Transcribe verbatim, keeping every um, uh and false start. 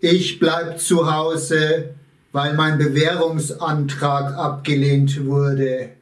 Ich bleib zu Hause, weil mein Bewährungsantrag abgelehnt wurde.